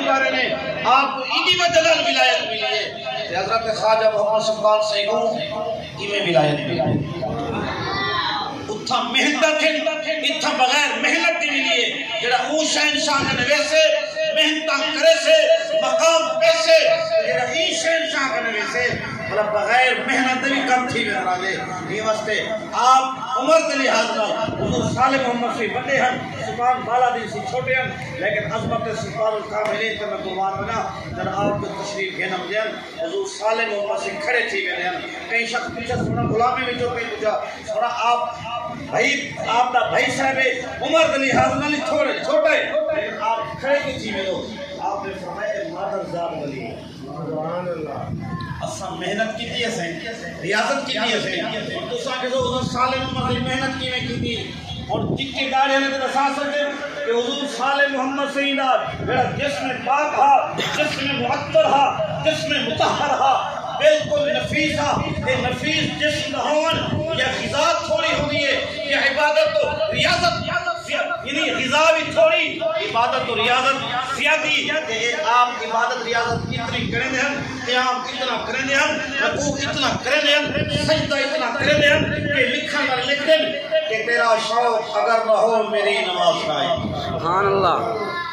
بارے نے آپ کو ایڈی بدلن ولایت ملی ہے حضرت خواجہ محمد سلطان سیگوں میں ولایت ملی اتھا محنت اتھا بغیر محنت دی ملی ہے جڑا او شہنشاہ کے نویسے محنت کرے سے مقام پیسے جڑا ای شہنشاہ کے نویسے مطلب بغیر محنت بھی کم تھی میں راجے یہ واسطے آپ عمر کے لحاظ میں حضور صالح محمد سے بڑے ہیں سلطان بالا دین سے چھوٹے ہیں لیکن عظمت سلطان الکاملین کا میں قربان بنا جب آپ کو تشریف گھنم دیں حضور صالح محمد سے کھڑے تھی میں دیں کئی شخص پیچھے سونا غلامی میں جو کہیں پوچھا سونا آپ بھائی آپ دا بھائی صاحب عمر کے لحاظ میں نہیں تھوڑے چھوٹے لیکن آپ کھڑے کی تھی میں دو آپ نے فرمایا مادر زاد ولی سبحان اللہ اصلا محنت کی تھی اسے ریاضت کی تھی اسے تو ساکے تو حضور صالح محمد سے محنت کی میں کی تھی اور جتنے داڑے نے تو احساس رکھتے کہ حضور صالح محمد سیدہ میرا جسم پاک ہا جسم معطر ہا جسم مطہر ہا بالکل نفیس ہا یہ نفیس جسم ہون یا غذا تھوڑی ہونی ہے یا عبادت تو ریاضت یعنی غذا بھی تھوڑی عبادت و ریاضت زیادی کہ آپ عبادت ریاضت اتنی کریں ہیں قیام اتنا کریں ہیں رکوع اتنا کریں ہیں سجدہ اتنا کریں ہیں کہ لکھا کر لکھ دیں کہ تیرا شوق اگر نہ ہو میری نماز نہ سبحان اللہ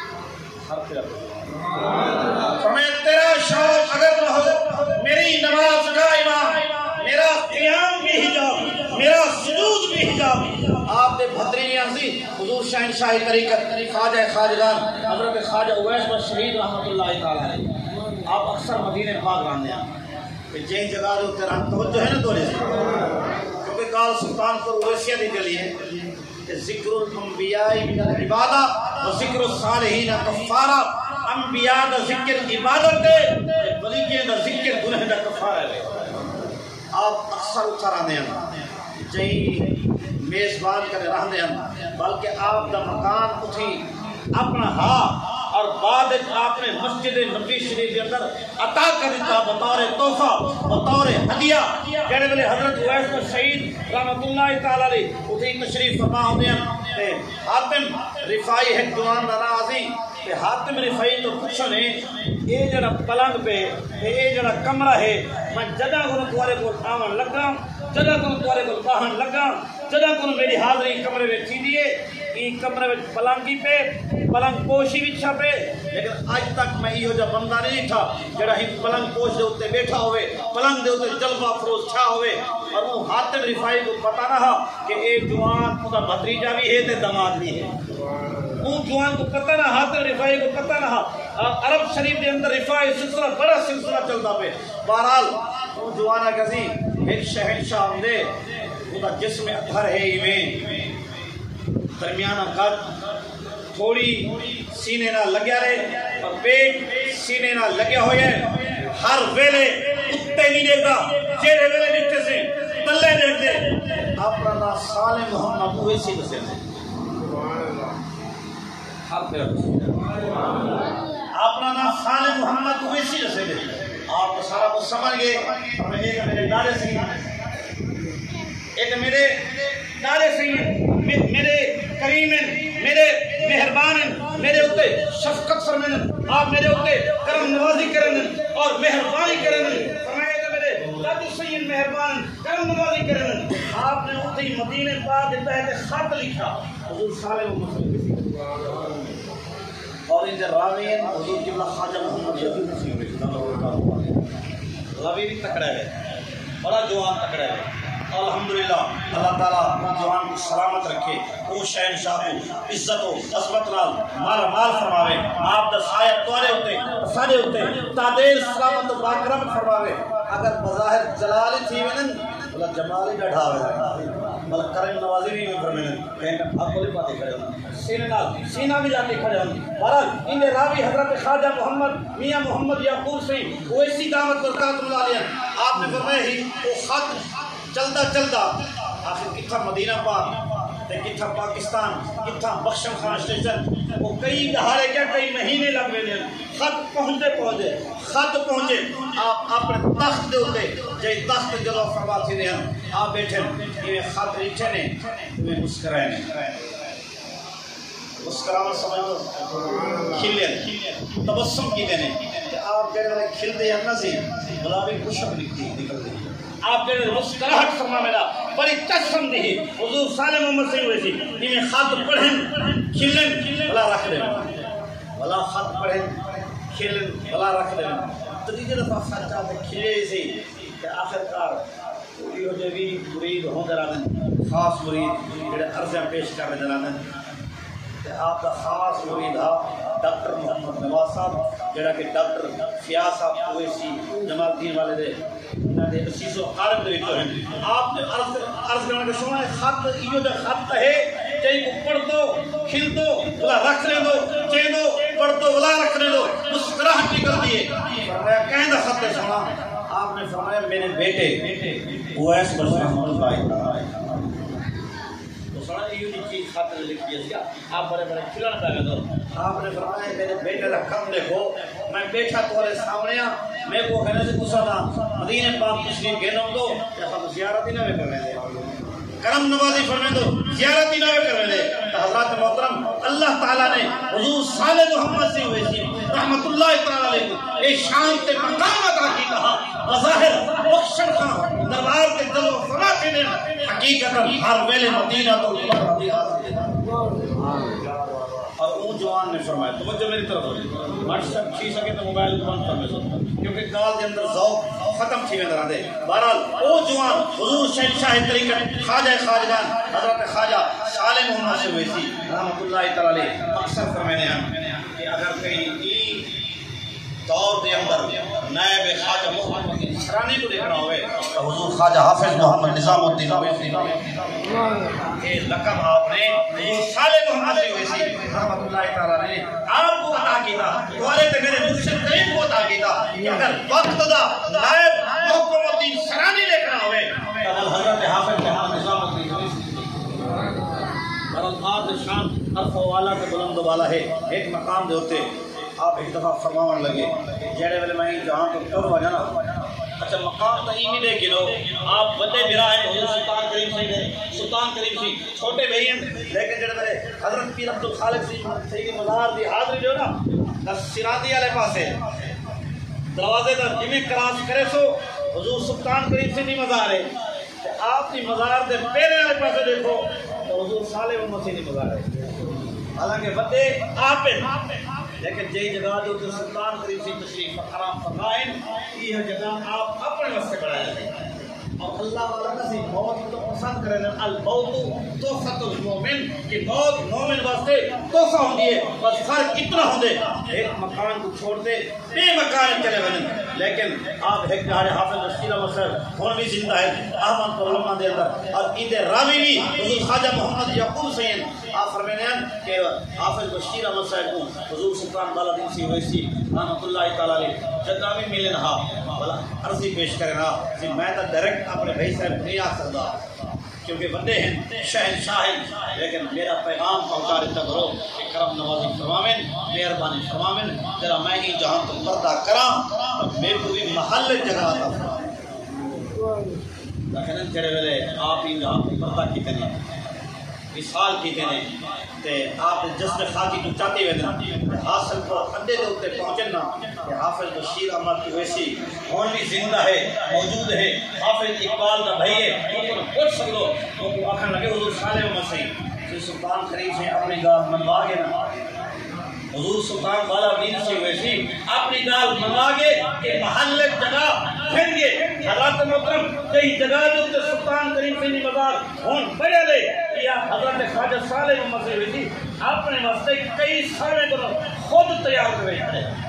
فرمایا تیرا شوق اگر نہ ہو میری نماز کا امام میرا قیام بھی حجاب میرا سجود بھی حجاب آپ نے بھدری عرضی حضور شہنشاہ طریقت خواجہ خواجگان حضرت خواجہ اویس بخش شہید رحمۃ اللہ تعالیٰ علیہ آپ اکثر مدینے پاک رہنے ہیں کہ جہی جگہ جو تیران توجہ ہے نا دورے سے کیونکہ کال سلطان پر اویسیہ دی گلی ہے کہ ذکر الانبیاء من العبادہ و ذکر الصالحین کفارہ انبیاء دا ذکر عبادت ہے ولیین دا ذکر گناہ دا کفارہ ہے آپ اکثر اتھا رہنے ہیں جہی میزبان کرے رہنے ہیں بلکہ آپ دا مکان اتھی اپنا ہاں اور بعد آپ نے مسجد نبی شریف کے اندر عطا کر دیتا بطور تحفہ بطور ہدیہ جڑے ویلے حضرت اویس بخش شہید رحمۃ اللہ تعالی علیہ اتھی تشریف فرما ہوندے ہیں تے حاتم رفاعی ہے جوان دا نازی کہ حاتم رفاعی تو پوچھو نے اے جڑا پلنگ پہ اے جڑا کمرہ ہے میں جگہ کو تمہارے کو آون لگا جگہ کو تمہارے کو باہن لگا جگہ کو میری حاضری کمرے میں تھی دیے این کمرے میں پلنگی پہ پلنگ پوشی بچھا پہ لیکن آج تک میں یہ جو بندہ نہیں تھا جڑا ہی پلنگ پوش دے ہوتے بیٹھا ہوئے پلنگ دے ہوتے جلوہ فروز چھا ہوئے اور وہ حاتم رفاعی کو پتا رہا کہ ایک جوان خدا بھتریجا بھی ہے تے دماد بھی ہے وہ جوان کو پتا نہ حاتم رفاعی کو پتا نہ عرب شریف کے اندر رفاعی سلسلہ بڑا سلسلہ چلتا پہ بہرحال وہ جوانا کسی ایک شہنشاہ ہوندے خدا جسم اطہر ہے ایمین درمیانہ قد تھوڑی سینے نہ لگیا رہے اور پیٹ سینے نہ لگیا ہوئے ہر ویلے اتے نہیں دیکھتا جیرے ویلے دیکھتے سے تلے دیکھتے اپنا نا صالح محمد اویسی بسے تھے اپنا نا صالح محمد اویسی بسے تھے آپ سارا کو سمجھ گئے ایک میرے دارے سے ایک میرے دارے سے میرے کریم میرے مہربان میرے اتے شفقت فرمائیں آپ میرے اتے کرم نوازی کریں اور مہربانی کریں فرمائے کہ میرے دادی سید مہربان کرم نوازی کریں آپ نے اتے مدینے پاک کے تحت خط لکھا حضور صالح محمد اور ان راوی ہیں حضور قبلہ خواجہ محمد شفیع راوی بھی تکڑا ہے بڑا جوان تکڑا ہے الحمدللہ اللہ تعالیٰ جوان کو سلامت رکھے وہ شہنشاہ کو عزت و عظمت نال مالا مال فرماوے آپ دا سایہ توارے ہوتے سارے ہوتے تعدیر سلامت و باکرم فرماوے اگر بظاہر جلالی تھی وینن بلا جمالی ڈھا ہوئے بلا کرم نوازی بھی میں فرمائیں کہیں آپ کو لے پاتے کھڑے ہونا سینہ بھی جاتے کھڑے ہونا بہرحال ان راوی حضرت خواجہ محمد میاں محمد یعقوب سے وہ ایسی دعوت برکات اللہ علیہ آپ نے فرمایا ہی وہ خط چلتا چلتا آخر کتھا مدینہ پاک کتھا پاکستان کتھا بخشم خان اسٹیشن وہ کئی دہاڑے کیا کئی مہینے لگ گئے خط پہنچے خط پہنچے آپ اپنے تخت دے ہوتے جی تخت جلو فرما تھی دے آپ بیٹھے یہ خط لکھے نے تمہیں مسکرائے نے مسکراہٹ سمجھو کھلن تبسم کی دینے آپ جڑے کھلتے ہیں نا سی گلابی خوشک نکلتی آپ جڑے مسکراہٹ فرما میرا بڑی تسم دی حضور صالح محمد صلی اللہ علیہ وسلم میں خط پڑھن کھلن بلا رکھ دیں بلا خط پڑھن کھلن بلا رکھ دیں تیجے دفعہ خط چاہتے کھلے سی کہ آخرکار یہ جو بھی مرید ہوں درادن خاص مرید جڑے عرضیں پیش کر رہے درادن آپ کا خاص مرید ہے ڈاکٹر محمد نواز صاحب جڑا کہ ڈاکٹر فیاض صاحب اویسی جمال الدین والے دے انہاں دے اسیس و قالب دے وچوں ہیں آپ نے عرض کرنا کہ شما خط ایو دے خط ہے چاہیے کو پڑھ دو کھل دو بلا رکھ لے دو چاہیے دو پڑھ دو بلا رکھ لے دو مسکراہٹ نکل دیے فرمایا کہیں دا خط ہے سنا آپ نے فرمایا میرے بیٹے اویس بشیر محمد بھائی یہ چیز خاطر لکھی ہے آپ بڑے بڑے کھلانا پہ دو آپ نے فرمایا میرے بیٹے کا کم دیکھو میں بیٹھا تمہارے سامنے میں کو کہنے سے غصہ تھا مدینے پاک تشریف گئے نہ دو یا ہم زیارت ہی نہ کرنے دے کرم نوازی فرمائے دو زیارت ہی نہ کرنے دے حضرات محترم اللہ تعالیٰ نے حضور صالح محمد سے ہوئے تھی رحمت اللہ تعالیٰ علیہ اے شان تے مقام عطا کی کہا بظاہر بخشن خان دربار کے دل و فنا کے دن حقیقت ہر ویلے مدینہ تو اور اون جوان نے فرمایا توجہ میری طرف ہوئی واٹس ایپ چھیل سکے تو موبائل بند کر میں سکتا کیونکہ گال کے اندر ذوق ختم تھی میں درا دے بہرحال او جوان حضور شاہ طریقت خواجہ خواجگان حضرت خواجہ صالح محمد سے ہوئی تھی رحمت اللہ تعالی علیہ اکثر فرمانے ہیں کہ اگر کہیں دور دے اندر نائب خواجہ محمد اسرانی کو دیکھنا ہوئے تو حضور خواجہ حافظ محمد نظام الدین اویسی یہ لقب آپ نے حضور صالح محمد سے ہوئی تھی رحمت اللہ تعالی نے آپ کو عطا کیتا دوارے تے میرے مرشد کریم کو عطا کیتا کہ اگر وقت دا نائب محمد الدین اسرانی دیکھنا ہوئے تو حضرت حافظ محمد نظام الدین اویسی برالخار شان عرف و والا کے بلند والا ہے ایک مقام دے ہوتے آپ ایک دفعہ فرماون لگے جڑے ویلے میں جہاں تو ٹر ہو جانا اچھا مقام تو ہی نہیں دے گنو آپ بڑے برا ہیں حضور سلطان کریم سی سلطان کریم سی چھوٹے بھائی ہیں لیکن جڑے میرے حضرت پیر عبد الخالق سی سید مزار دی حاضری جو نا سراتی والے پاسے دروازے دا جویں کراس کرے سو حضور سلطان کریم سی نہیں مزار ہے آپ دی مزار دے پہلے والے پاسے دیکھو تو حضور صالح محمد سی نہیں مزار ہے حالانکہ بندے آپ لیکن جی جگہ جو سلطان کریم سی تشریف حرام فرمائیں یہ جگہ آپ اپنے واسطے بنایا جائے اور اللہ والا نسی موت تو پسند کرے نا الموت تحفۃ المومن کہ موت مومن واسطے تحفہ ہوندی ہے بس فرق اتنا ہوندے ایک مکان کو چھوڑ دے بے مکان چلے بنن لیکن آپ ایک جہاں حافظ رشید احمد صاحب ہون بھی زندہ ہے احمد علماء دے اندر اور عید راوی بھی حضور خواجہ محمد یعقوب سید آپ فرمانے ہیں کہ حافظ رشید احمد صاحب کو حضور سلطان بالا دین سی ہوئی رحمت اللہ تعالی علیہ جگہ بھی ملے نہا بلا عرضی پیش کرے نا میں تو ڈائریکٹ اپنے بھائی صاحب نہیں آ سکتا کیونکہ بندے ہیں شہنشاہ ہیں لیکن میرا پیغام پہنچا دیتا کرو کہ کرم نوازی فرمامن مہربانی فرمامن تیرا میں ہی جہاں تو پردہ کراں میرے کو بھی محل جگہ آتا لیکن جڑے ویلے آپ ہی جہاں تو پردہ کیتے ہیں مثال کیتے ہیں تے آپ جس میں خاکی تو چاہتے ہوئے دن حاصل کو اندے دے ہوتے پہنچنا کہ حافظ بشیر احمد کی ویسی کون بھی زندہ ہے موجود ہے حافظ اقبال کا بھائی ہے تو پوچھ سکو تو آخر لگے حضور صالح محمد سے سلطان کریم سے اپنی گال منوا گے نا حضور سلطان بالا دین سے ویسی اپنی گال منوا گے کہ محل جگہ پھر گے حضرت محترم کئی جگہ جو سلطان کریم سے مزار ہون بڑے لے یا حضرت خواجہ صالح محمد سے ویسی اپنے واسطے کئی سارے کو خود تیار کرے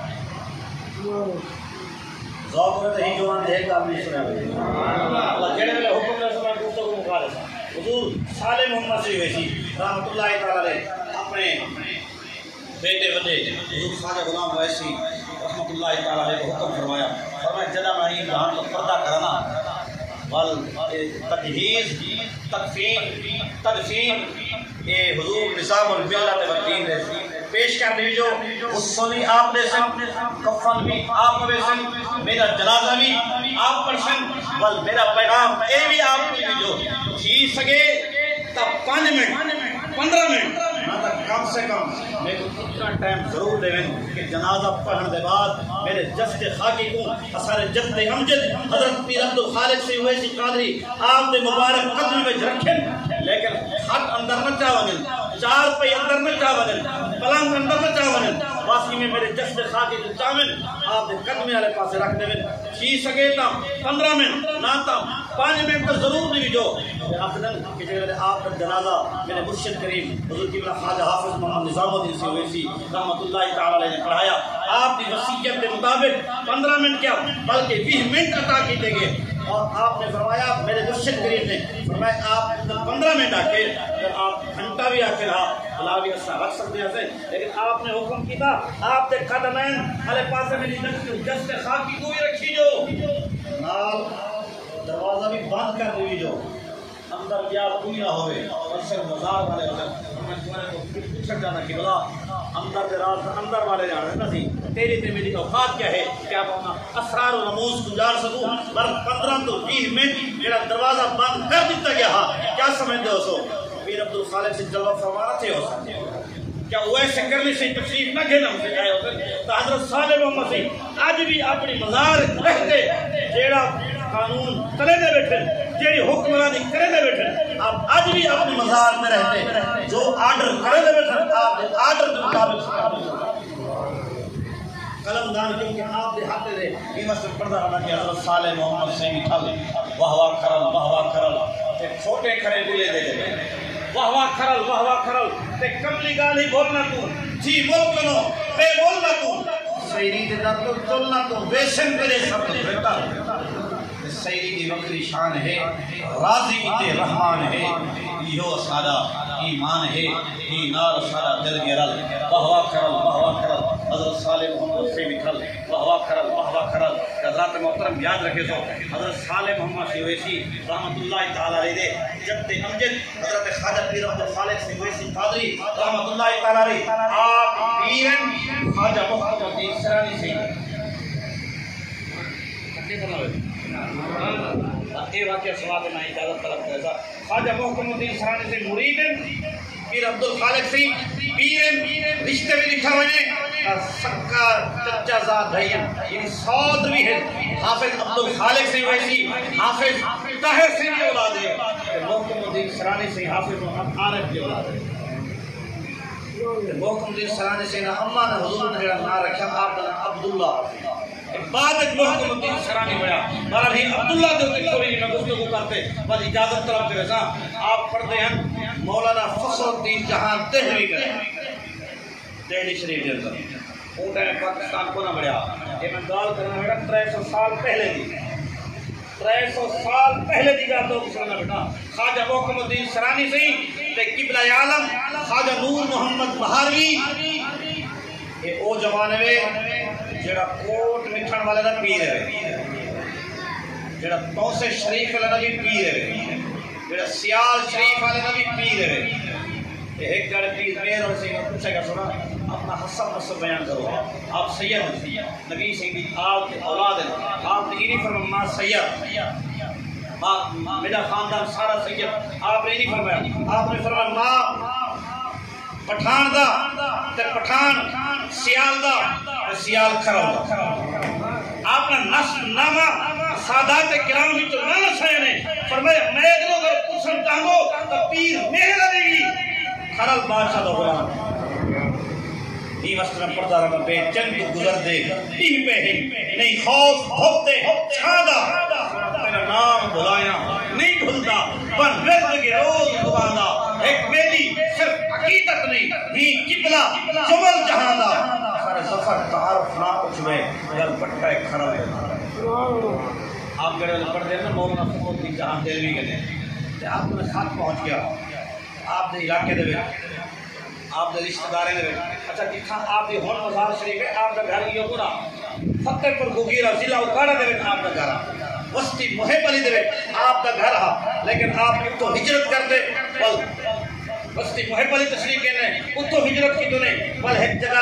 ذوق میں ہی جوان دیکھ آپ نے سنا اللہ جڑے میں حکم نے سنا گفتگو مخالف حضور صالح محمد سے ویسی رحمت اللہ تعالی علیہ اپنے بیٹے بندے حضور خواجہ غلام ویسی رحمت اللہ تعالی علیہ کو حکم فرمایا فرمایا جنا میں جہاں تو پردہ کرنا بل تجہیز تدفین یہ حضور نظام الملت والدین رہتی پیش کر دیجو غسلی آپ دے سن کفن بھی آپ دے سن میرا جنازہ بھی آپ پر سن بل میرا پیغام اے بھی آپ کو دیجو تھی سکے تب 5 منٹ 15 منٹ نہ کم سے کم میں اتنا ٹائم ضرور دے کہ جنازہ پڑھنے کے بعد میرے جسد خاکی کو اثر جسد امجد حضرت پیر عبد الخالق سے اویسی قادری آپ دے مبارک قدم میں رکھیں، لیکن خط اندر نہ چاونن، چار پہ اندر نہ چاونن، پلنگ اندر نہ چاونن، واسی میں میرے جسد خاکی کو چاون آپ دے قدمے والے پاسے رکھ دے چی سکے تا 15 منٹ نہ تا 5 منٹ تو ضرور نہیں جو افضل کہ جگہ آپ کا جنازہ میرے مرشد کریم حضور قبلہ خواجہ حافظ محمد نظام الدین سے اویسی رحمۃ اللہ تعالی علیہ نے پڑھایا، آپ کی وصیت کے مطابق 15 منٹ کیا بلکہ 20 منٹ عطا کیے گئے، اور آپ نے فرمایا میرے مرشد کریم نے فرمایا آپ 15 منٹ آ کے آپ گھنٹہ بھی آ کے رہا اللہ بھی ایسا رکھ سکتے ہیں، لیکن آپ نے حکم کیا آپ کے قدمین ہلے پاسے میری جسد خاکی کو بھی رکھی جو نال دروازہ بھی بند کر دی جو اندر گیا کوئی نہ ہوئے اور صرف مزار والے میں تمہارے کو پوچھ جانا کہ بلا اندر کے راز اندر والے جانا ہے نا سی تیری تے میری اوقات کیا ہے کہ آپ اپنا اسرار و رموز گزار سکوں، پر 15 تو 20 منٹ میرا دروازہ بند کر دیتا گیا کیا سمجھتے ہو سو پیر عبد الخالق سے جواب فرمانا تھے ہو سکتے کیا وہ ایسے کرنے سے تشریف نہ گھینا ہم سے جائے ہوتے تو حضرت صالح محمد سے آج بھی اپنی مزار رہتے جیڑا قانون کرے دے بیٹھے جیڑی حکمرانی کرے دے بیٹھے آپ آج بھی اپنی مزار میں رہتے جو آرڈر کرے دے بیٹھے آپ آرڈر کے مطابق قلم دان کیونکہ آپ دے ہاتھ دے قیمت سے پردہ رہنا کہ حضرت صالح محمد سے مٹھل واہ کرل ایک چھوٹے کھڑے دلے دے دے واہ کرل تے کملی گالی بولنا تو جی بول کنو بے بولنا تو سیری دے در تو چلنا تو بے شن کرے سب بیٹا سیری کی وکری شان ہے راضی تے رحمان ہے یہ سارا ایمان ہے یہ نار سارا دل گرل واہ کرل حضرت صالح محمد سے مٹھل واہ کرل حضرات محترم یاد رکھے سو حضرت صالح محمد سے ویسی رحمت اللہ تعالی علیہ دے جب تے امجد حضرت خواجہ پیر عبد الخالق سے ویسی قادری رحمت اللہ تعالی علیہ آپ پیرن خواجہ محمد الدین سرانی سے یہ واقعہ سواب میں اجازت طلب کرتا خواجہ محمد الدین سرانی سے مرید پیر عبد الخالق سے پیر رشتے میں لکھا ہوئے سکا چچا زاد بھائیم یعنی سود بھی ہے حافظ عبد الخالق سے ویسی حافظ طاہر سے بھی اولاد ہے محمد الدین سرانی سے حافظ محمد عارف کی اولاد ہے محمد الدین سرانی سے نہ اما نے حضور نے نہ رکھا آپ نے عبداللہ بعد محمد الدین سرانی ہویا بہرحال ہی عبداللہ دے تھوڑی میں گفتگو کرتے بس اجازت طلب کرے سا آپ پڑھتے ہیں مولانا فخر الدین جہان دہلوی کا دہلی شریف کے اندر وہ ٹائم پاکستان کو نہ بڑھیا یہ میں گال کرنا بیٹا 300 سال پہلے دی 300 سال پہلے دی گا تو سننا بیٹا خواجہ محمد الدین سرانی سے تے قبلہ عالم خواجہ نور محمد بہاروی یہ او زمانے میں جڑا کوٹ مٹھن والے دا پیر ہے جڑا توسے شریف والے دا بھی پیر ہے جڑا سیال شریف والے دا بھی پیر ہے ایک جڑے پیر میر اور سے پوچھے گا سنا اپنا حسب نسب بیان کرو آپ سید نبی سے بھی آپ کے اولاد ہیں آپ نے نہیں فرمایا سید میرا خاندان سارا سید آپ نے نہیں فرمایا آپ نے فرمایا ماں پٹھان دا تے پٹھان سیال دا سیال کھرل دا آپ نے نسل نامہ سادات کرام بھی تو نہ لسائے نے فرمایا میں اگر اگر پوچھن چاہوں تو پیر میرے لگے گی کھرل بادشاہ دا غلام یہ مسئلہ پردہ رکھا بے چند گزر دے نہیں پہ نہیں خوف بھوکتے چھادا میرا نام بھلایا نہیں بھلتا پر رزق کے روز گوانا ایک میری صرف عقیدت نہیں یہ قبلہ جمل جہانا سارے سفر تعارف نہ اچھوے یار بٹھا ایک کھڑا ہے آپ گڑے پڑھ دیں نا مولانا فخر الدین جہان دہلوی کے دیں آپ نے خط پہنچ گیا آپ نے علاقے دے آپ نے رشتہ دارے دے اچھا جتنا آپ نے ہون مزار شریف ہے آپ کا گھر یہ پورا فتح پر گوگیرہ ضلع اکاڑا دے آپ کا گھر وسطی محب علی دے آپ کا گھر ہا لیکن آپ ایک تو ہجرت کرتے بل وسطی محب علی تشریف کے نے اس تو ہجرت کی تو نے بل ایک جگہ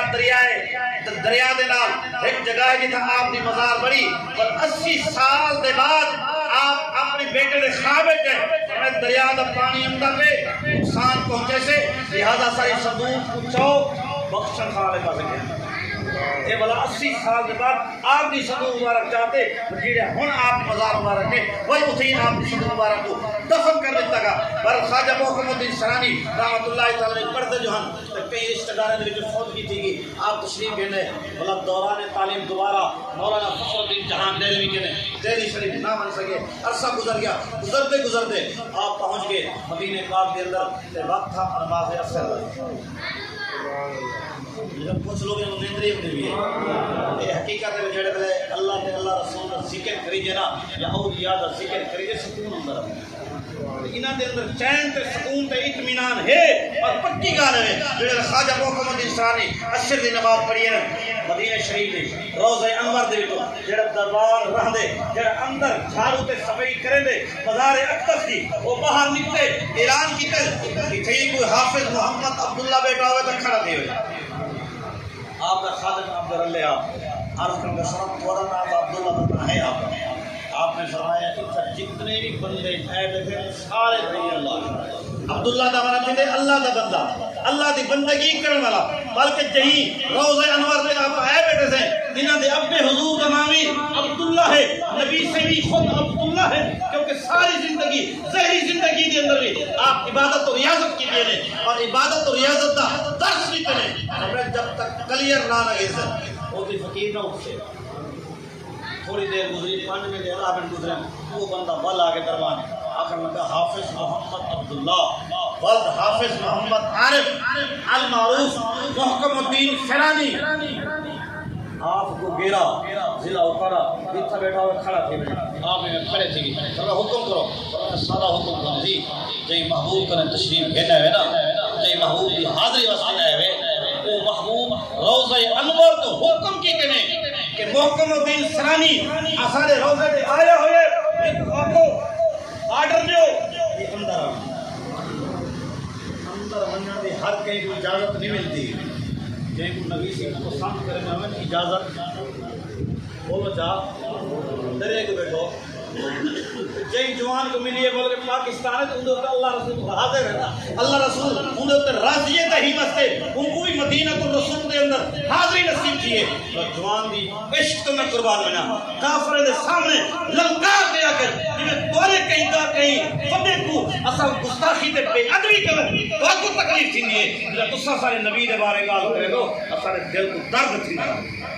دریا دے نال ایک جگہ ہے جتنا آپ نے مزار بڑی بل 80 سال دے بعد آپ اپنے بیٹے دے خواب گئے میں دریا دا پانی اندر پہ نقصان پہنچے سے لہذا ساری صندوق کو چوک بخشن خالے پاس گئے یہ بلا 80 سال کے بعد آپ کی صندوق مبارک چاہتے جیڑے ہن آپ مزار مبارک ہے وہی اتھین آپ کی صندوق مبارک کو دفن کر دیتا گا پر خواجہ محمد الدین سرانی رحمت اللہ تعالی نے پڑھتے جو ہن کئی رشتہ داروں نے جو فوت کی تھی کہ آپ تشریف گئے بلا دوران تعلیم دوبارہ مولانا فخر الدین جہان دہلوی کے نے دہلی شریف نہ بن سکے عرصہ گزر گیا گزرتے آپ پہنچ گئے مدینے پاک کے اندر وقت تھا نماز عصر کچھ لوگ نیندری بھی ہے یہ حقیقت ہے جڑے بلے اللہ تے اللہ رسول کا ذکر کریجے نا یا اولیاء دا ذکر کریجے سکون اندر انہاں دے اندر چین تے سکون تے اطمینان ہے اور پکی گل ہے جڑے خواجہ محمد الدین سرانی عصر دی نماز پڑھی ہے مدینہ شریف دے روضہ انور دے وچ جڑا دربار رہندے جڑا اندر جھاڑو تے صفائی کرندے مزار اقدس دی او باہر نکلے اعلان کیتے کہ کہیں کوئی حافظ محمد عبداللہ بیٹا ہوئے تے کھڑا دے ہوئے آپ کا خادم عبد اللہ عرض کرنے کا شرف تھوڑا نام عبداللہ بننا ہے آپ نے فرمایا کہ جتنے بھی بندے ہیں دیکھیں سارے دیں اللہ عبداللہ دا مانا تھے اللہ دا بندہ اللہ دی بندگی کرنے والا بلکہ جہیں روضہ انور میں آپ آئے بیٹھے سے جنہاں دے اب حضور کا نامی عبداللہ ہے نبی سے بھی خود عبداللہ ہے کیونکہ ساری زندگی ظاہری زندگی کے اندر بھی آپ عبادت و ریاضت کی دینے اور عبادت و ریاضت دا درس بھی کریں جب تک کلیر نہ لگے سے وہ بھی فقیر نہ اٹھے تھوڑی دیر گزری 5 منٹ 11 منٹ گزرے وہ بندہ بل آگے دربان آخر میں کہا حافظ محمد عبداللہ ولد حافظ محمد عارف المعروف محکم الدین سرانی آپ کو گیرا ضلع اکارا اتنا بیٹھا ہوا کھڑا تھے آپ میں کھڑے تھے حکم کرو سادہ حکم کرو جی جی محبوب کریں تشریف گھینا ہے نا جی محبوب کی حاضری وسیلہ ہے وہ محبوب روضہ انور تو حکم کی کہنے کہ محکم الدین سرانی آسارے روضہ دے آیا ہوئے ایک آکو آرڈر جو یہ اندر منہ دے ہر کہیں کو اجازت نہیں ملتی جن کو نبی سے کو سامنے کرنے ہمیں اجازت بولو چاہ درے کے بیٹھو جن جوان کو ملی ہے بولے پاکستان ہے تو اندر اللہ رسول حاضر ہے اللہ رسول اندر راضیت ہی مستے ان کو بھی مدینہ الرسول دے اندر حاضری نصیب کیے اور جوان دی عشق تو میں قربان بنا کافر دے سامنے للکار دیا کر جنہیں دورے کہیں کا کہیں فدے کو اصل گستاخی تے بے ادبی کرو تو آپ کو تکلیف تھی نہیں ہے جب تسا سارے نبی دے بارے گال کرے دو اصل دل کو درد تھی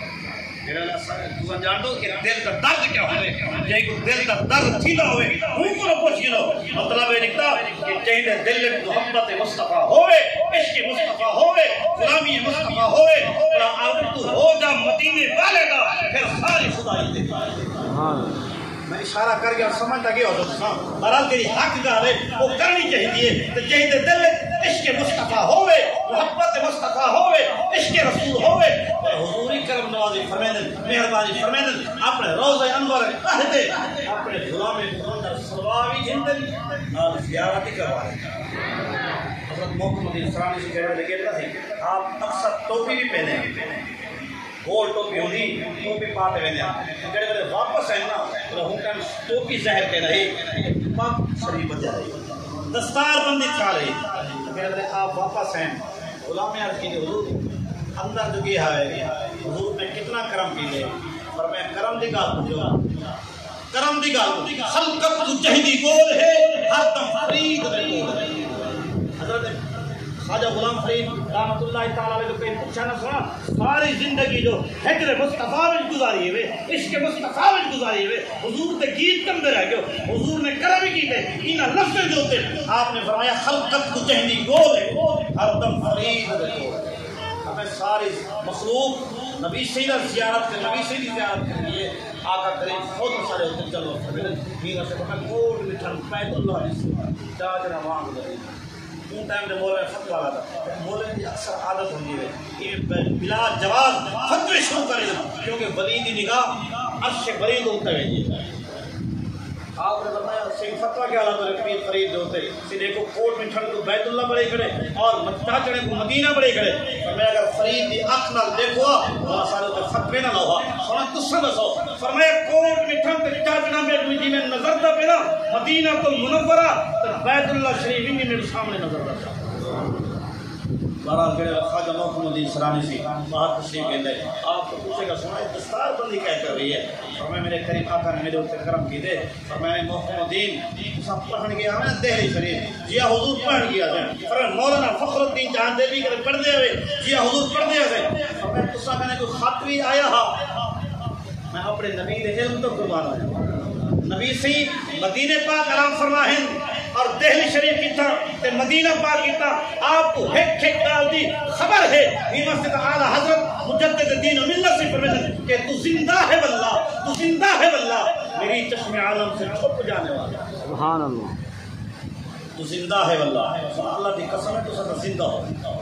تسا جان دو کہ دل کا درد کیا ہوئے جائے کو دل کا درد تھی نہ ہوئے ان کو پوچھ گئے مطلب ہے نکتا کہ چاہیے دل محبت مصطفیٰ ہوئے عشق مصطفیٰ ہوئے غلامی مصطفیٰ ہوئے اور تو ہو جا مدینے والے کا پھر ساری خدائی دیتا میں اشارہ کر گیا اور سمجھتا گیا ہو تو برحال تیری حق گاہ ہے وہ کرنی چاہیے تو چاہیے دل عشق مصطفیٰ ہوئے محبت مصطفیٰ ہوئے عشق رسول ہوئے حضوری کرم نوازی فرمیدن مہربانی فرمیدن اپنے روضہ انور کہتے اپنے غلام اندر سلواوی جندن اور زیارتی کروائے حضرت محکم الدین سرانی سے کہنے لگے تھے آپ اکثر ٹوپی بھی پہنے گول ٹوپی ہوندی ٹوپی پاتے ہوئے جڑے بڑے واپس آئے نا ہوں کہ ٹوپی زہر کے رہی پاک شریف بجا رہی دستار بندی کھا رہی کہہ رہے آپ واپس آئیں غلام عرض کی حضور اندر جو گیا ہے حضور میں کتنا کرم کی لے اور میں کرم دی گال پوچھو کرم دی گال خلقت تو جہدی گول ہے ہر دم فرید میں گول ہے حضرت خواجہ غلام فرید رحمت اللہ تعالیٰ علیہ کہیں پوچھا نہ سنا ساری زندگی جو ہجر مصطفیٰ میں گزاری ہوئے عشق مصطفیٰ میں گزاری ہوئے حضور تے گیت کم دے رہ گئے حضور نے کرم کی تھے انہا لفظ جو تھے آپ نے فرمایا خلقت تو جہنی گول ہے ہر دم فرید ہے ہمیں ساری مخلوق نبی سیدہ زیارت کے نبی سیدی زیارت کے لیے آقا کریم خود سارے ہوتے چلو میرا سے فرمایا کوٹ مٹھن پیت اللہ علیہ جاج روان دے ان ٹائم دے مولے فتوہ والا تھا مولے کی اکثر عادت ہوندی ہے کہ بلا جواز فتوے شروع کرے کیونکہ ولی دی نگاہ عرش برید ہوتا ہے آپ نے فرمایا سنگھ فتوہ کے حالات میں پیر فرید جو ہوتے سیدھے کو کوٹ میں ٹھنڈ کو بیت اللہ بڑے کھڑے اور مچا چڑے کو مدینہ بڑے کھڑے فرمایا اگر فرید دی اکھ نال دیکھو وہاں سارے تے فتوے نہ لوہا سونا تسا دسو فرمایا کوٹ میں ٹھنڈ تے چاچنا میں جی میں نظر دا پینا مدینہ تو منورہ تے بیت اللہ شریف ہی میرے سامنے نظر دا بہرحال جڑے خواجہ محمد الدین سرانی سی باہر تشریف گئے آپ کو پوچھے گا سنا دستار بندی کیا کر رہی ہے فرمایا میرے قریب آقا نے میرے اوپر کرم کی دے فرمایا محمد الدین سب پڑھن گیا ہمیں دہلی شریف جی حضور پڑھن گیا تھا فرمایا مولانا فخر الدین جہاں دے بھی کرے پڑھ دے ہوئے جی حضور پڑھ دے ہوئے فرمایا تسا میں نے کوئی خط بھی آیا ہا میں اپنے نبی دے علم تو قربان آیا نبی سی مدینہ پاک آرام فرماہن اور دہلی شریف کی تھا تے مدینہ پاک کی تھا آپ کو ہیک ہیک ڈال دی خبر ہے یہ مسجد اعلیٰ حضرت مجدد دین و ملت سے فرمیدن کہ تو زندہ ہے واللہ تو زندہ ہے واللہ میری چشم عالم سے چھپ جانے والا سبحان اللہ تو زندہ ہے واللہ اللہ کی قسم ہے تو سب زندہ ہو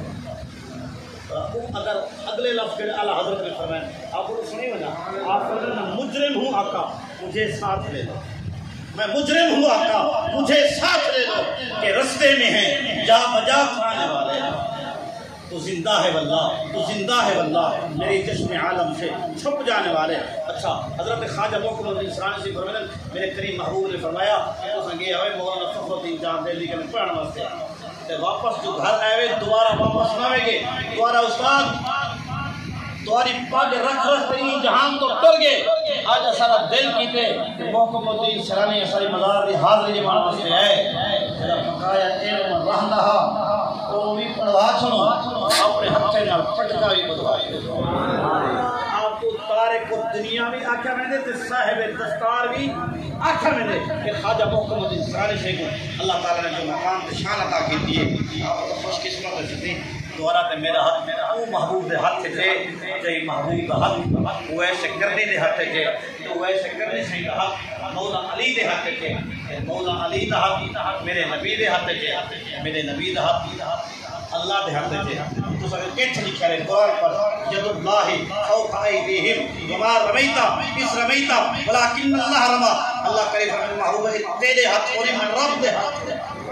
اگر اگلے لفظ کے اعلیٰ حضرت نے فرمایا آپ کو سنی ہونا آپ فرمایا مجرم ہوں آقا مجھے ساتھ لے لو میں مجرم ہوں آقا مجھے ساتھ لے لو کہ رستے میں ہیں جا بجا کھانے والے تو زندہ ہے واللہ تو زندہ ہے واللہ میری چشم عالم سے چھپ جانے والے اچھا حضرت خواجہ محمد الدین سرانی سے فرمایا میرے کریم محبوب نے فرمایا تو سنگے ہوئے مولانا فخر الدین جہاں دہلی کے پڑھنے واسطے تے واپس جو گھر آئے دوبارہ واپس نہ آئے گے دوبارہ استاد تمہاری پگ رکھ رکھ تین جہان تو ٹر گئے آج سارا دل کیتے کہ محمد الدین سرانی ساری مزار دی حاضری جمان واسطے ہے جڑا پکایا علم رہندا وہ بھی پڑھوا چھوڑو اپنے ہتھے نال پٹکا بھی بدوائی آپ کو تارک دنیا بھی آکھا میں دے تے صاحب دستار بھی آکھا میں دے کہ خواجہ محمد الدین سرانی شیخ کو اللہ تعالی نے جو مقام تے شان عطا کی دی آپ کو خوش قسمت ہے جتنی دوارا تے میرا ہاتھ وہ محبوب دے ہاتھ تھے تے محبوب دا ہاتھ وہ ایسے کرنے دے ہاتھ تھے تو وہ ایسے کرنے سے دا ہاتھ مولا علی دے ہاتھ تھے مولا علی دا ہاتھ میرے نبی دے ہاتھ تھے میرے نبی دا ہاتھ اللہ دے ہاتھ تھے تو سب کیٹھ لکھا ہے قرآن پر ید اللہ فوق ایدیہم وما رمیتا اس رمیتا ولکن اللہ رما اللہ کرے فرمائے محبوب تیرے ہاتھ اور میں رب دے ہاتھ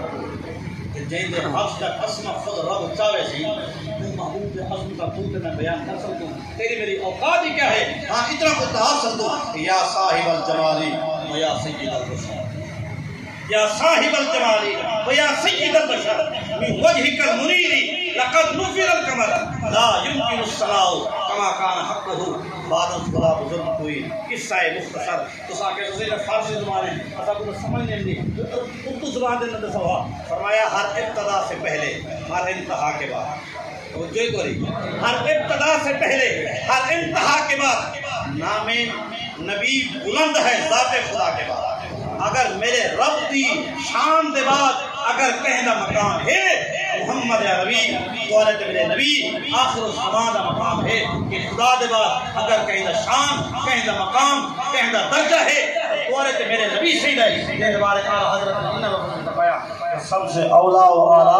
جن دے حق کا قسم خود رب چاہے سی تو محبوب حضم کا تو میں بیان کر سکتا ہوں تیری میری اوقات ہی کیا ہے ہاں اتنا کو تحاب سکتا ہوں یا صاحب الجمالی و یا سید البشر یا صاحب الجمالی و یا سید البشر من وجهك المنیر لقد نفر القمر لا يمكن الصلاة كما كان حقه بعد بڑا بزرگ کوئی قصہ مختصر تو ساکے سے فارسی زبان ہے اسا کو سمجھنے نہیں اردو زبان دے اندر سوا فرمایا ہر ابتدا سے پہلے ہر انتہا کے بعد وہ جو کوئی ہر ابتدا سے پہلے ہر انتہا کے بعد نام نبی بلند ہے ذات خدا کے بعد اگر میرے رب دی شان دے بعد اگر کہیں دا مقام ہے محمد عربی تو علیہ میرے نبی آخر الزمان دا مقام ہے کہ خدا دے بعد اگر کہیں دا شان کہیں دا مقام کہیں دا درجہ ہے تو علیہ میرے نبی سید ہے یہ بارے آلہ حضرت نے انہوں نے بتایا سب سے اولا و اعلیٰ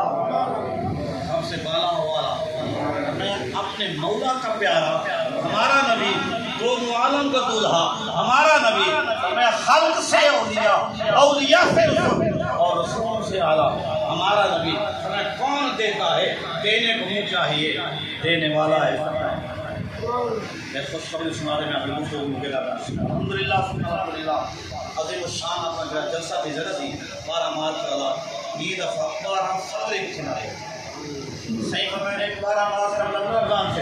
سب سے بالا و اعلیٰ میں اپنے مولا کا پیارا ہمارا نبی دونوں عالم کا دولہا ہمارا نبی میں خلق سے اولیاء سے رسول اور رسول سے اعلیٰ ہمارا نبی میں کون دیتا ہے دینے کو منہ چاہیے دینے والا ہے میں خوش خبری سنارے میں اپنے منہ سے مجھے لگا الحمدللہ الحمدللہ عظیم الشان اپنا جلسہ دی ذرا دی 12 مارچ اللہ یہ دفعہ 12 فروری کے کنارے صحیح فرمائے 12 مارچ کا رمضان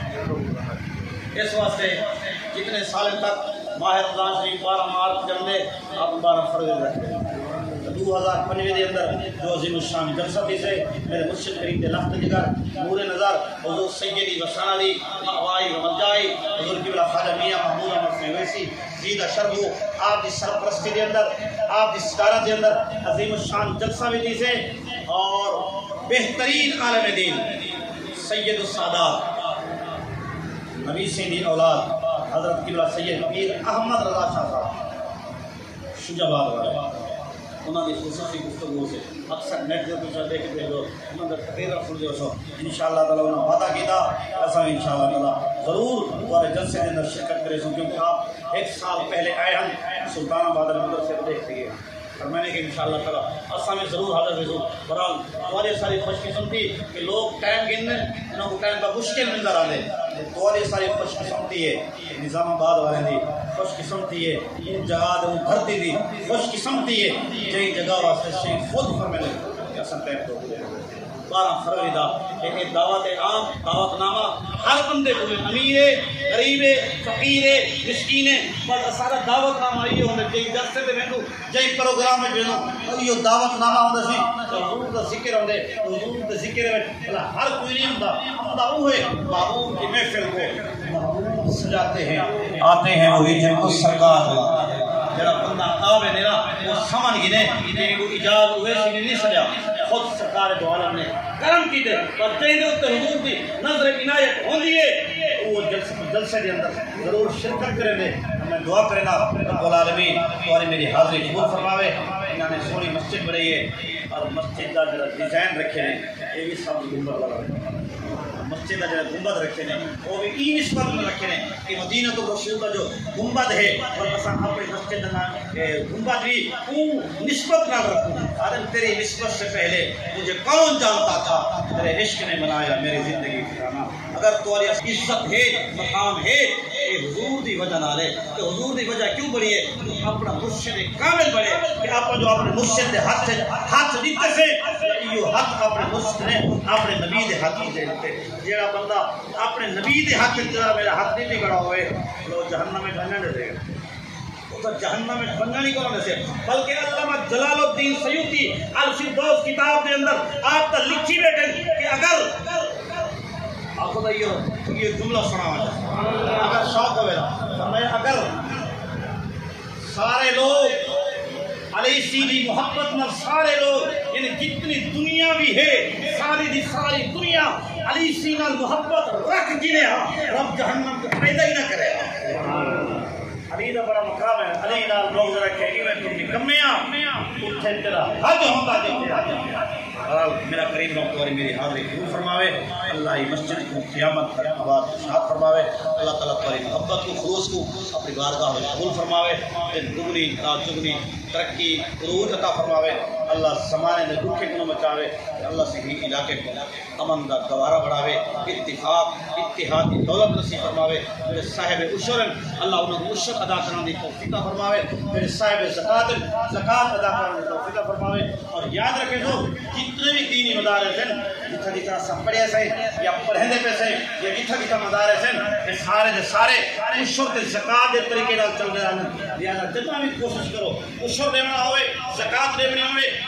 شریف اس واسطے جتنے سال تک ماہ رمضان شریف 12 مارچ جلدے آپ 12 فروری رکھتے ہیں 2015 کے اندر جو عظیم الشان جلسہ تھی سے میرے مرشد کریم دے لخت جگر نور نظر حضور سیدی وسان علی مہوائی و مرجائی حضور کی بلا خواجہ میاں محمود احمد فیویسی زیدہ شربو آپ دی سرپرستی دے اندر آپ دی صدارت دے اندر عظیم الشان جلسہ بھی تھی سے اور بہترین عالم دین سید السادات نبی سیدی اولاد حضرت قبلہ سید پیر احمد رضا شاہ صاحب شجاباد والے انہوں نے خصوصی گفتگو سے اکثر نیٹ کے پیچھے دیکھتے ہو انہوں نے تقریر سن سو انشاءاللہ تعالیٰ انہوں نے وعدہ کیا ایسا انشاءاللہ تعالیٰ ضرور تمہارے جلسے کے اندر شرکت کرے سو کیونکہ آپ 1 سال پہلے آئے ہم سلطان آباد مدرسے سے دیکھتے گئے اور میں نے کہ انشاءاللہ تعالیٰ اصل میں ضرور حاضر ہوئی برحال تمہاری ساری خوش قسمتی کہ لوگ ٹائم گننے انہوں کو ٹائم کا مشکل نظر آنے تمہاری ساری خوش قسمتی ہے نظام آباد والے دی خوش قسمتی ہے ان جگہ دے بھرتی دی خوش قسمتی ہے جہی جگہ واسطے شیخ خود فرمائے کہ اصل ٹائم تو 12 فروری دا ایک دعوت عام دعوت نامہ ہر بندے کو امیر غریب فقیر مسکین بس سارا دعوت نامہ یہ ہوتا ہے جلسے تے وینو جئی پروگرام میں وینو یہ دعوت نامہ ہوندا سی حضور دا ذکر ہوندے حضور دے ذکر میں ہر کوئی نہیں ہوندا ہوندا وہ ہے محبوب کی محفل کو سجاتے ہیں آتے ہیں وہی جن کو سرکار جڑا بندہ آوے نے نا وہ سمجھ گئے کہ وہ اجازت ہوئے سی نہیں سجا خود سرکار دو عالم نے کرم کی دے پر تین دے حضور دی نظر عنایت ہوندی ہے وہ جلسے کے اندر ضرور شرکت کریں گے میں دعا کرنا رب العالمین اور میری حاضری قبول فرماوے انہوں نے سونی مسجد بنائی ہے اور مسجد کا جو ڈیزائن رکھے ہیں یہ بھی سب گنبد والا مسجد کا جو گنبد رکھے ہیں وہ بھی ای نسبت میں رکھے ہیں کہ مدینہ الرسول کا جو گنبد ہے اور بس اپنی مسجد کا گنبد بھی نسبت نہ رکھوں آدم تیری نسبت سے پہلے مجھے کون جانتا تھا تیرے عشق نے بنایا میری زندگی ٹھکانا اگر تمہاری عزت ہے مقام ہے یہ حضور دی وجہ نہ رہے تو حضور دی وجہ کیوں بڑی ہے اپنا مرشد کامل بڑے کہ آپ جو اپنے مرشد دے ہاتھ دیتے سے یہ ہاتھ اپنے مرشد نے اپنے نبی دے ہاتھ دے دیتے جیڑا بندہ اپنے نبی دے ہاتھ دیتا میرا ہاتھ نہیں بگڑا ہوئے وہ جہنم میں ڈھنگا دے دے گا تو جہنم میں ڈھنگا نہیں کرنے سے بلکہ علامہ جلال الدین سیوطی الفردوس کتاب کے اندر آپ کا لکھی بیٹھے کہ اگر آپ کو یہ جملہ سنا ہوا اگر شوق ہوئے اگر سارے لوگ علیہ سیدھی محبت میں سارے لوگ یعنی جتنی دنیا بھی ہے ساری دی ساری دنیا علی سینہ محبت رکھ گنے رب جہنم کو پیدا ہی نہ کرے علی دا بڑا مقام ہے علی نال لوگ رکھے گی میں تم نکمیاں اٹھے تیرا حج ہوتا دیکھتے میرا قریب موقع اور میری حاضری قبول فرماوے اللہ مسجد کو قیامت پر آباد شاد فرماوے اللہ تعالیٰ تمہاری محبت کو خلوص کو اپنی بارگاہ میں قبول فرماوے دگنی چگنی ترقی عروج عطا فرماوے اللہ زمانے میں دکھے گنوں بچاوے اللہ سے ہی علاقے کو امن کا گوارا بڑھاوے اتفاق اتحاد دولت نصیب فرماوے میرے صاحب عشرن اللہ انہوں کو عشر ادا کرنے کی توفیق فرماوے میرے صاحب زکات ادا کرنے کی توفیق فرماوے اور یاد رکھیں جو جتنے بھی دینی مدارس ہیں جتنا جتنا سب پڑھے سے یا پڑھنے پہ سے یا جتنا جتنا مدارس ہیں یہ سارے کے سارے عشر کے زکات کے طریقے چل رہے ہیں لہٰذا جتنا بھی کوشش کرو عشر دینا ہوئے زکات دینا ہوئے